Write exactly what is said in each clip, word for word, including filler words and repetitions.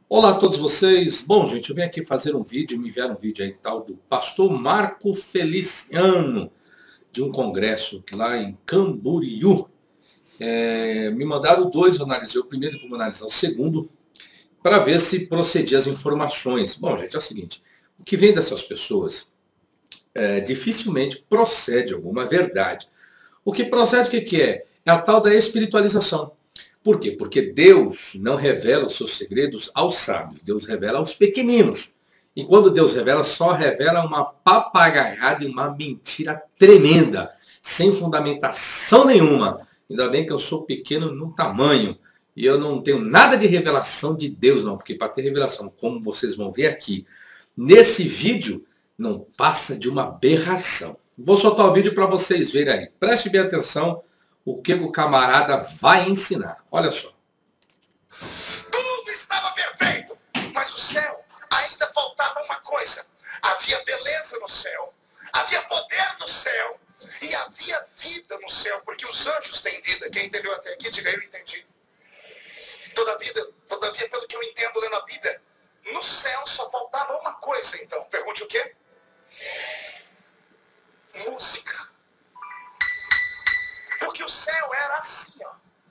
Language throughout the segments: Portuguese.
Olá a todos vocês. Bom, gente, eu vim aqui fazer um vídeo, me enviaram um vídeo aí tal do pastor Marco Feliciano, de um congresso que lá em Camboriú. É, me mandaram dois, eu analisei o primeiro e vou analisar o segundo, para ver se procedia as informações. Bom, gente, é o seguinte, o que vem dessas pessoas é, dificilmente procede alguma verdade. O que procede, o que, que é? É a tal da espiritualização. Por quê? Porque Deus não revela os seus segredos aos sábios, Deus revela aos pequeninos. E quando Deus revela, só revela uma papagaiada e uma mentira tremenda, sem fundamentação nenhuma. Ainda bem que eu sou pequeno no tamanho, e eu não tenho nada de revelação de Deus, não, porque para ter revelação, como vocês vão ver aqui, nesse vídeo, não passa de uma aberração. Vou soltar o vídeo para vocês verem aí. Preste bem atenção o que o camarada vai ensinar. Olha só. Tudo estava perfeito, mas o céu ainda faltava uma coisa. Havia beleza no céu, havia poder no céu e havia vida no céu, porque os anjos têm vida. Quem entendeu até aqui, diga eu entendi. Todavia, todavia, pelo que eu entendo lendo a Bíblia, no céu só faltava uma coisa, então. Pergunte o quê? Música. Porque o céu era assim, ó.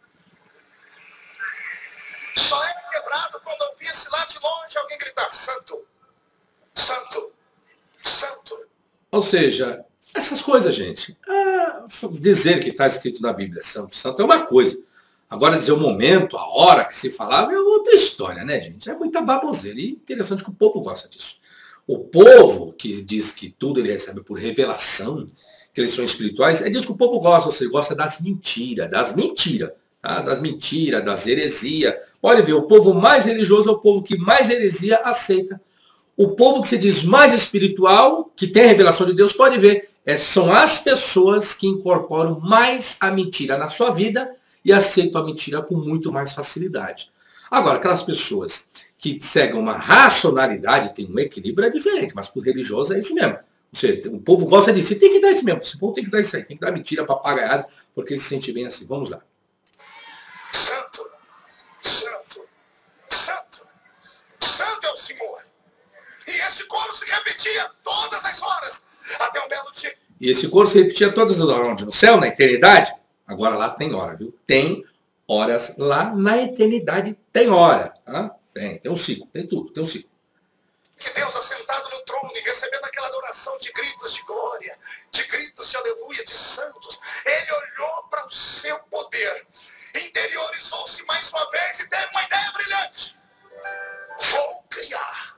Só era quebrado quando ouvisse lá de longe alguém gritar: Santo, Santo, Santo. Ou seja, essas coisas, gente. Ah, dizer que está escrito na Bíblia Santo, Santo é uma coisa. Agora dizer o momento, a hora que se falava é outra história, né, gente? É muita baboseira. E interessante que o povo gosta disso. O povo que diz que tudo ele recebe por revelação, que eles são espirituais, é disso que o povo gosta. Você gosta das mentiras, das mentiras. Tá? Das mentiras, das heresias. Pode ver, o povo mais religioso é o povo que mais heresia aceita. O povo que se diz mais espiritual, que tem a revelação de Deus, pode ver, é, são as pessoas que incorporam mais a mentira na sua vida e aceitam a mentira com muito mais facilidade. Agora, aquelas pessoas que seguem uma racionalidade, tem um equilíbrio, é diferente, mas por religioso é isso mesmo. Ou seja, o povo gosta disso, e tem que dar isso mesmo, esse povo tem que dar isso aí, tem que dar mentira, papagaiada, porque ele se sente bem assim. Vamos lá. Santo, Santo, Santo, Santo é o Senhor. E esse coro se repetia todas as horas, até um belo dia. E esse coro se repetia todas as horas, onde? No céu, na eternidade? Agora lá tem hora, viu? Tem horas lá na eternidade, tem hora. Tá? Tem, tem um ciclo, tem tudo, tem um ciclo. Que Deus assentado no trono e recebendo aquela adoração de gritos de glória, de gritos de aleluia, de santos, ele olhou para o seu poder, interiorizou-se mais uma vez e teve uma ideia brilhante. Vou criar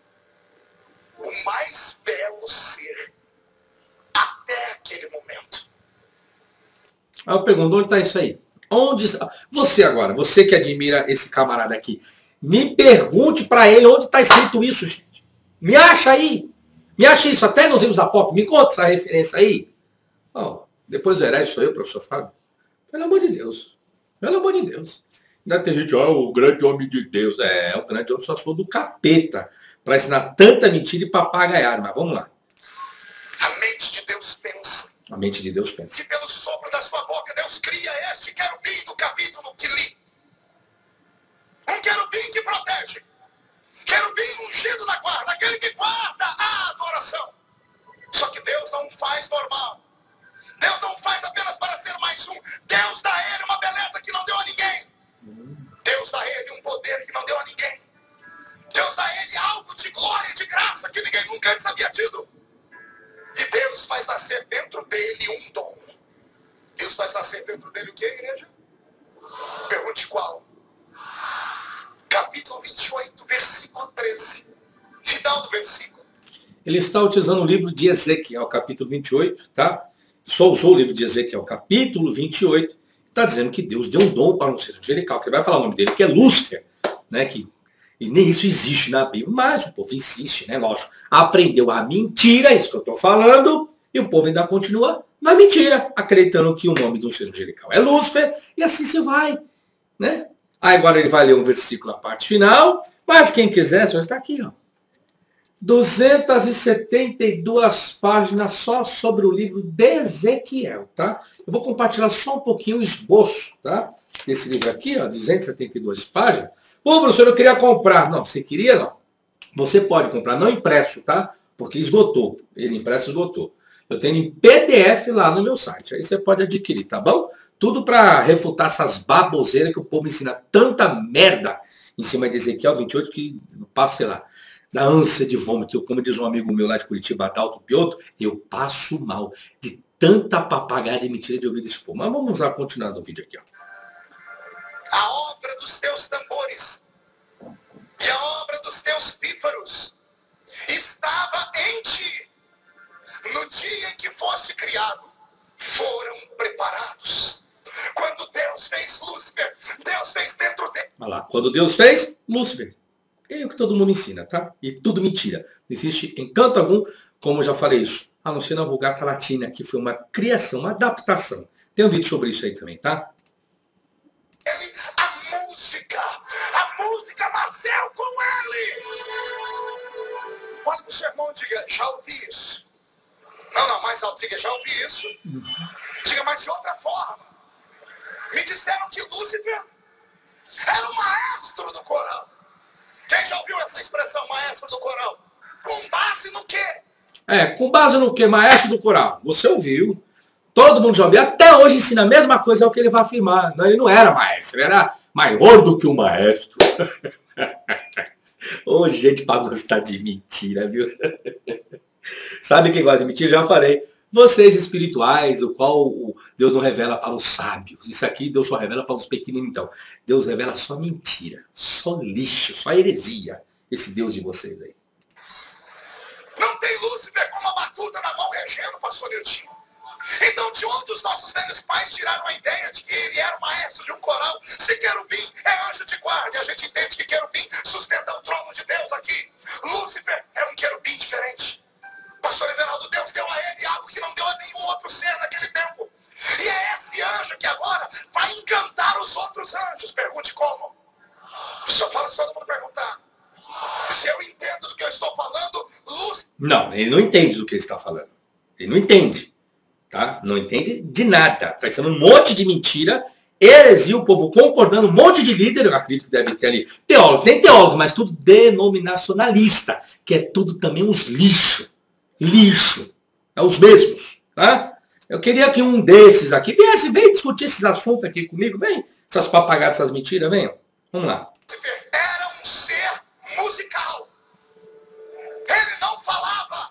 o mais belo ser até aquele momento. Aí eu pergunto, onde está isso aí? Onde você agora, você que admira esse camarada aqui, me pergunte para ele onde está escrito isso, gente. Me acha aí. Me acha isso até nos livros apócrifos. Me conta essa referência aí. Oh, depois o herege sou eu, professor Fábio. Pelo amor de Deus. Pelo amor de Deus. Ainda tem gente, ó, oh, o grande homem de Deus. É, o grande homem só se for do capeta para ensinar tanta mentira e papagaiada. Mas vamos lá. A mente de Deus pensa. A mente de Deus pensa. E pelo sopro da sua boca, Deus cria este querubim do capítulo que li. Um querubim que protege. Querubim ungido na guarda. Aquele que guarda a adoração. Só que Deus não faz normal. Deus não faz apenas para ser mais um. Deus dá a ele uma beleza que não deu a ninguém. Deus dá a ele um poder que não deu a ninguém. Deus dá a ele algo de glória e de graça que ninguém nunca antes havia tido. E Deus faz nascer dentro dele um dom. Deus faz nascer dentro dele o que, igreja? Pergunte qual? Capítulo vinte e oito, versículo treze. Final do versículo. Ele está utilizando o livro de Ezequiel, capítulo vinte e oito, tá? Só usou o livro de Ezequiel, capítulo vinte e oito. Está dizendo que Deus deu um dom para um ser angelical, que ele vai falar o nome dele, que é Lúcifer, né? Que, e nem isso existe na Bíblia, mas o povo insiste, né? Lógico. Aprendeu a mentira, isso que eu estou falando, e o povo ainda continua na mentira, acreditando que o nome de um ser angelical é Lúcifer, e assim se vai, né? Aí agora ele vai ler um versículo na parte final, mas quem quiser, só está aqui, ó. duzentas e setenta e duas páginas só sobre o livro de Ezequiel, tá? Eu vou compartilhar só um pouquinho o esboço, tá? Desse livro aqui, ó, duzentas e setenta e duas páginas, Pô, professor, eu queria comprar. Não, você queria não. Você pode comprar, não impresso, tá? Porque esgotou. Ele impresso esgotou. Eu tenho em P D F lá no meu site. Aí você pode adquirir, tá bom? Tudo para refutar essas baboseiras que o povo ensina tanta merda em cima de Ezequiel vinte e oito que passa, sei lá, da ânsia de vômito. Como diz um amigo meu lá de Curitiba, Adalto Piotto, eu passo mal de tanta papagaiada e mentira de ouvir desse povo. Mas vamos lá, continuando o vídeo aqui, ó. A obra dos teus tambores e a obra dos teus pífaros estava em ti. No dia em que foste criado, foram preparados. Quando Deus fez Lúcifer, Deus fez dentro dele. Olha lá, quando Deus fez, Lúcifer. É o que todo mundo ensina, tá? E tudo mentira. Não existe encanto algum, como eu já falei isso, a não ser na Vulgata Latina, que foi uma criação, uma adaptação. Tem um vídeo sobre isso aí também, tá? Ele, a música, a música nasceu com ele. Olha o sermão e diga, já ouvi isso. Não, não, mais alto, diga, já ouvi isso. Diga, mas de outra forma. Me disseram que Lúcifer era o maestro do coral. Quem já ouviu essa expressão, maestro do coral? Com base no quê? É, com base no quê? Maestro do coral. Você ouviu. Todo mundo já ouviu. Até hoje ensina a mesma coisa, é o que ele vai afirmar. Não, ele não era maestro, ele era maior do que o maestro. Ô, oh, gente, pra gostar de mentira, viu? Sabe quem gosta de mentira? Já falei. Vocês espirituais, o qual Deus não revela para os sábios. Isso aqui Deus só revela para os pequeninos, então. Deus revela só mentira, só lixo, só heresia. Esse Deus de vocês aí. Não tem Lúcifer com uma batuta na mão regendo, pastor Niltinho. Então, de onde os nossos velhos pais tiraram a ideia de que ele era o maestro de um coral? Se querubim é anjo de guarda, e a gente entende que querubim sustenta o trono de Deus aqui. Lúcifer é um querubim diferente. Pastor Everaldo, Deus deu a ele algo que não deu a nenhum outro ser naquele tempo. E é esse anjo que agora vai encantar os outros anjos. Pergunte como. Só fala se todo mundo perguntar. Se eu entendo do que eu estou falando, Lúcifer... Não, ele não entende do que ele está falando. Ele não entende. Tá? Não entende de nada. Está sendo um monte de mentira, heresia, o povo concordando, um monte de líder, eu acredito que deve ter ali teólogo, tem teólogo, mas tudo denominacionalista, que é tudo também uns lixo. Lixo. É os mesmos. Tá? Eu queria que um desses aqui viesse, vem discutir esses assuntos aqui comigo, vem. Essas papagadas, essas mentiras, venham. Vamos lá. Era um ser musical. Ele não falava.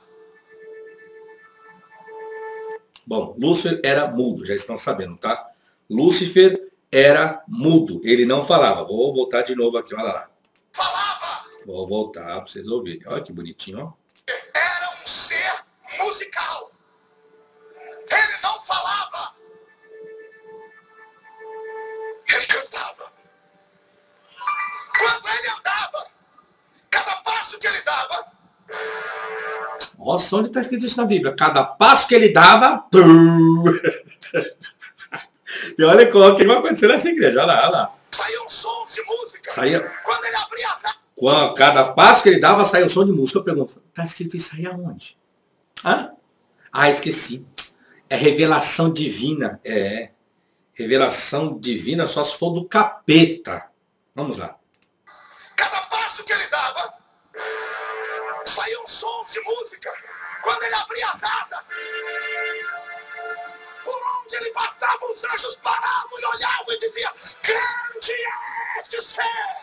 Bom, Lúcifer era mudo, já estão sabendo, tá? Lúcifer era mudo, ele não falava. Vou voltar de novo aqui, olha lá. Falava. Vou voltar para vocês ouvirem. Olha que bonitinho, ó. Era um ser musical. Ele não falava. Ele cantava. Quando ele andava, cada passo que ele dava... Nossa, onde está escrito isso na Bíblia? Cada passo que ele dava... E olha o que vai acontecer nessa igreja. Olha lá, olha lá. Saía um som de música. Saía... Quando ele abria as... Quando, cada passo que ele dava, saía o som de música. Eu pergunto, está escrito isso aí aonde? Hã? Ah, esqueci. É revelação divina. É. Revelação divina só se for do capeta. Vamos lá. Cada passo que ele dava, saía um som de música. Quando ele abria as asas, por onde ele passava, os anjos paravam e olhavam e diziam: grande é este ser!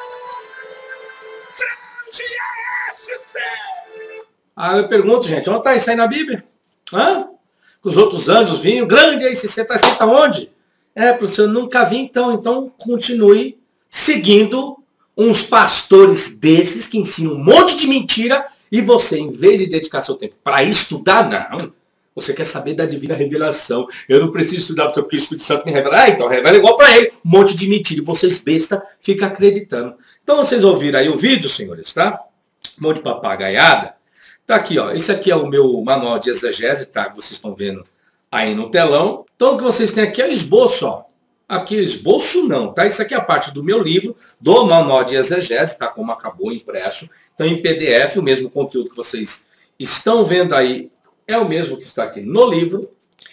Grande é este ser! Ah, eu pergunto, gente, onde está isso aí na Bíblia? Hã? Que os outros anjos vinham, grande é esse ser, está escrito aonde? É, professor, eu nunca vi, então, então continue seguindo uns pastores desses que ensinam um monte de mentira e você, em vez de dedicar seu tempo para estudar, não. Você quer saber da divina revelação. Eu não preciso estudar porque o Espírito Santo me revela. Ah, então revela igual para ele. Um monte de mentira. E vocês, besta, ficam acreditando. Então vocês ouviram aí o vídeo, senhores, tá? Um monte de papagaiada. Tá aqui, ó. Esse aqui é o meu manual de exegese, tá? Que vocês estão vendo aí no telão. Então o que vocês têm aqui é o esboço, ó. Aqui o esboço não, tá? Isso aqui é a parte do meu livro, do manual de exegese, tá? Como acabou impresso. Então em P D F, o mesmo conteúdo que vocês estão vendo aí é o mesmo que está aqui no livro.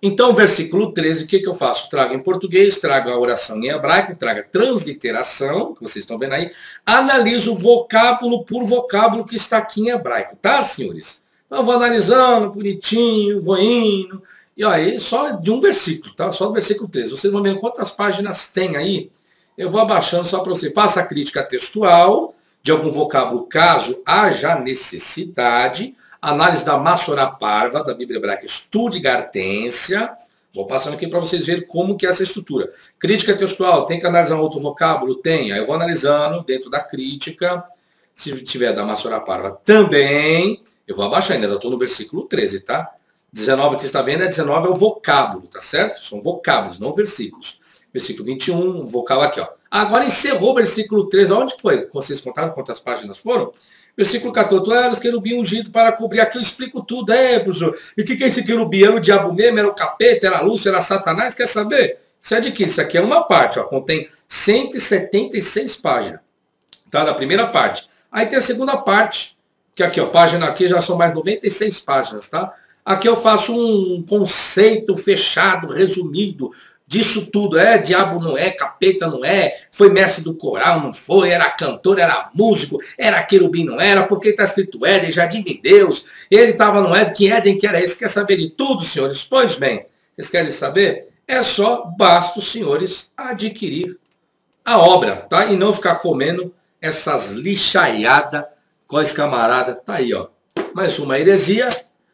Então, versículo treze, o que, que eu faço? Trago em português, trago a oração em hebraico, trago a transliteração, que vocês estão vendo aí, analiso vocábulo por vocábulo que está aqui em hebraico, tá, senhores? Então, eu vou analisando, bonitinho, vou indo, e aí, só de um versículo, tá? Só do versículo treze. Vocês vão ver quantas páginas tem aí. Eu vou abaixando só para você. Faça a crítica textual de algum vocábulo, caso haja necessidade. Análise da Massorá Parva, da Bíblia Hebraica Stuttgartensia. Vou passando aqui para vocês verem como que é essa estrutura. Crítica textual, tem que analisar um outro vocábulo? Tem. Aí eu vou analisando dentro da crítica. Se tiver da Massorá Parva também, eu vou abaixando. Ainda estou no versículo treze, tá? dezenove que você está vendo é dezenove é o vocábulo, tá certo? São vocábulos, não versículos. Versículo vinte e um, o vocábulo aqui, ó. Agora encerrou o versículo treze. Onde foi? Vocês contaram quantas páginas foram? Versículo quatorze. Tu eras querubim ungido para cobrir. Aqui eu explico tudo. É, professor. E o que, que é esse querubim? Era o diabo mesmo? Era o capeta? Era a Lúcia? Era Satanás? Quer saber? Você adquire. Isso aqui é uma parte, ó. Contém cento e setenta e seis páginas. Tá? Na primeira parte. Aí tem a segunda parte. Que aqui, ó. Página aqui já são mais noventa e seis páginas, tá? Aqui eu faço um conceito fechado, resumido, disso tudo. É, diabo não é, capeta não é, foi mestre do coral, não foi, era cantor, era músico, era querubim, não era, porque está escrito Éden, jardim de Deus, ele estava no Éden, que Éden que era esse? Quer saber de tudo, senhores? Pois bem, vocês querem saber? É só, basta os senhores adquirir a obra, tá? E não ficar comendo essas lixaiadas com esse camarada. Tá aí, ó. Mais uma heresia.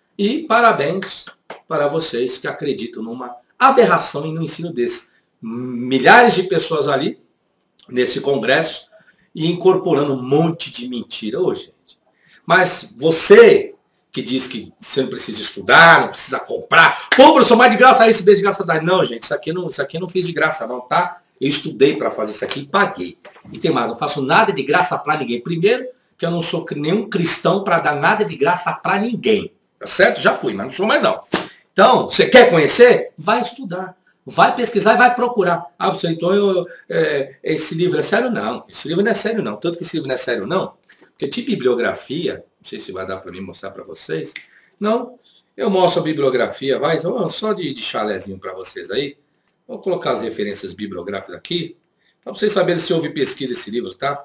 E parabéns para vocês que acreditam numa aberração e no ensino desse. Milhares de pessoas ali, nesse congresso, e incorporando um monte de mentira. Ô, gente. Mas você que diz que você não precisa estudar, não precisa comprar. Pô, professor, mais de graça, esse beijo de graça dá. Não, gente, isso aqui não, isso aqui eu não fiz de graça não, tá? Eu estudei para fazer isso aqui e paguei. E tem mais, não faço nada de graça para ninguém. Primeiro, que eu não sou nenhum cristão para dar nada de graça para ninguém. Tá certo? Já fui, mas não sou mais não. Então, você quer conhecer? Vai estudar. Vai pesquisar e vai procurar. Ah, você, então, eu, é, esse livro é sério? Não. Esse livro não é sério, não. Tanto que esse livro não é sério, não. Porque de bibliografia, não sei se vai dar para mim mostrar para vocês. Não. Eu mostro a bibliografia, vai. Só de, de chalézinho para vocês aí. Vou colocar as referências bibliográficas aqui. Para vocês saberem se houve pesquisa esse livro, tá?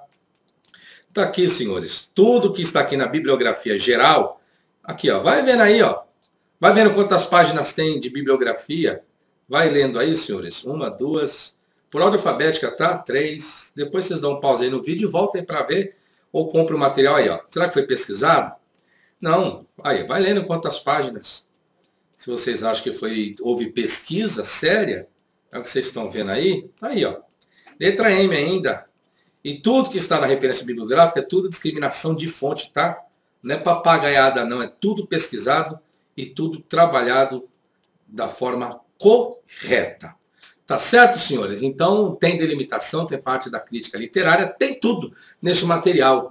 Tá aqui, senhores. Tudo que está aqui na bibliografia geral. Aqui, ó, vai vendo aí, ó. Vai vendo quantas páginas tem de bibliografia. Vai lendo aí, senhores. Uma, duas. Por ordem alfabética, tá? Três. Depois vocês dão um pause aí no vídeo e voltem para ver. Ou compre o material aí, ó. Será que foi pesquisado? Não. Aí, vai lendo quantas páginas. Se vocês acham que foi, houve pesquisa séria, é o que vocês estão vendo aí. Aí, ó. Letra M ainda. E tudo que está na referência bibliográfica é tudo discriminação de fonte, tá? Não é papagaiada, não. É tudo pesquisado e tudo trabalhado da forma correta. Tá certo, senhores? Então, tem delimitação, tem parte da crítica literária, tem tudo nesse material.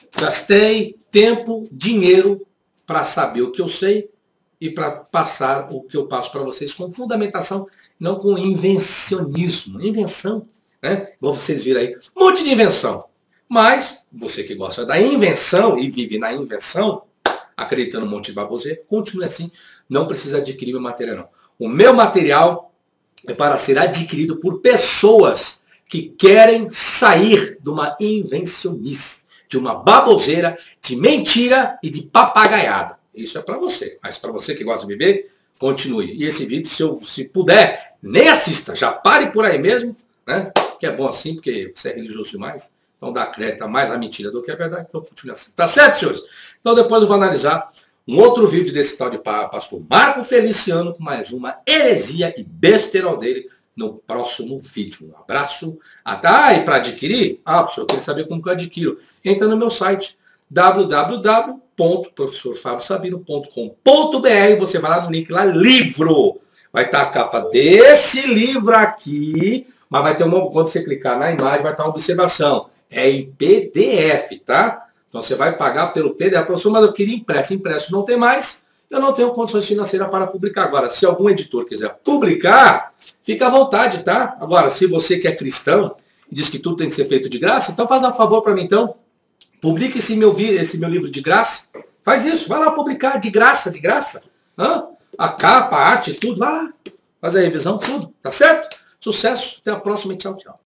Gastei tempo, dinheiro para saber o que eu sei e para passar o que eu passo para vocês com fundamentação, não com invencionismo. Invenção, né? Igual vocês viram aí, um monte de invenção. Mas, você que gosta da invenção e vive na invenção, acreditando um monte de baboseira, continue assim, não precisa adquirir meu material, não. O meu material é para ser adquirido por pessoas que querem sair de uma invencionice, de uma baboseira, de mentira e de papagaiada. Isso é para você. Mas para você que gosta de viver, continue. E esse vídeo, se, eu, se puder, nem assista. Já pare por aí mesmo, né? Que é bom assim, porque você é religioso demais. Então dá crédito mais a mentira do que a verdade. Então continue assim. Tá certo, senhores? Então depois eu vou analisar um outro vídeo desse tal de pastor Marco Feliciano com mais uma heresia e besterol dele no próximo vídeo. Um abraço. Até. Ah, e para adquirir? Ah, professor, eu queria saber como que eu adquiro. Entra no meu site w w w ponto professor fábio sabino ponto com ponto b r. Você vai lá no link lá, livro. Vai estar a capa desse livro aqui, mas vai ter uma, quando você clicar na imagem, vai estar uma observação. É em P D F, tá? Então você vai pagar pelo P D F. Professor, mas eu queria impresso. Impresso não tem mais. Eu não tenho condições financeiras para publicar. Agora, se algum editor quiser publicar, fica à vontade, tá? Agora, se você que é cristão e diz que tudo tem que ser feito de graça, então faz um favor para mim, então. Publique esse meu, esse meu livro de graça. Faz isso. Vai lá publicar de graça, de graça. Hã? a capa, a arte, tudo. Vai lá, faz a revisão, tudo. Tá certo? Sucesso. Até a próxima e tchau, tchau.